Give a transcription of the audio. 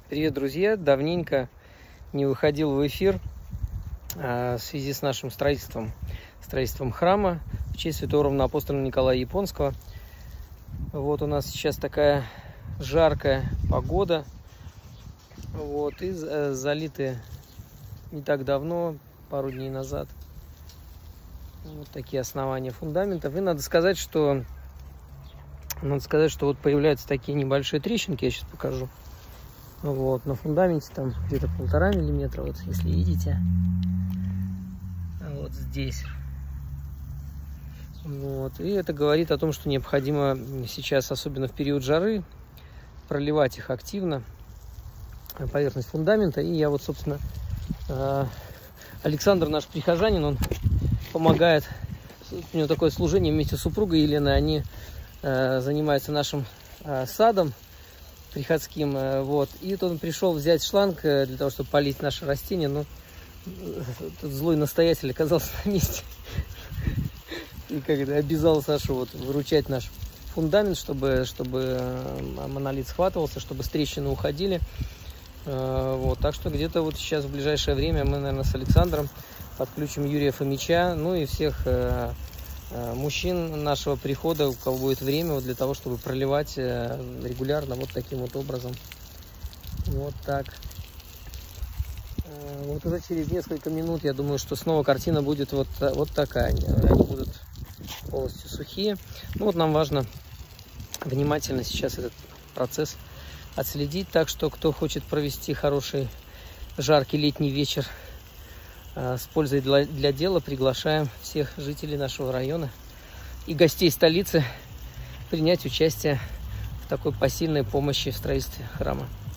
Привет, друзья! Давненько не выходил в эфир в связи с нашим строительством храма в честь святого равноапостола Николая Японского. Вот у нас сейчас такая жаркая погода. Вот, и залиты не так давно, пару дней назад, вот такие основания фундаментов. И надо сказать, что вот появляются такие небольшие трещинки, я сейчас покажу. Вот, на фундаменте там где-то 1,5 миллиметра, вот если видите, вот здесь. Вот, и это говорит о том, что необходимо сейчас, особенно в период жары, проливать их активно, поверхность фундамента. И я вот, собственно, Александр, наш прихожанин, он помогает, у него такое служение вместе с супругой Еленой, они занимаются нашим садом приходским, вот, и вот он пришел взять шланг для того, чтобы полить наши растения, но этот злой настоятель оказался на месте и когда обязал Сашу вот выручать наш фундамент, чтобы монолит схватывался, чтобы с трещины уходили, вот, так что где-то вот сейчас в ближайшее время мы, наверное, с Александром подключим Юрия Фомича, ну и всех мужчин нашего прихода, у кого будет время, вот для того, чтобы проливать регулярно вот таким вот образом. Вот так. Вот уже через несколько минут, я думаю, что снова картина будет вот такая. Они будут полностью сухие. Ну вот нам важно внимательно сейчас этот процесс отследить. Так что, кто хочет провести хороший жаркий летний вечер с пользой для дела, приглашаем всех жителей нашего района и гостей столицы принять участие в такой посильной помощи в строительстве храма.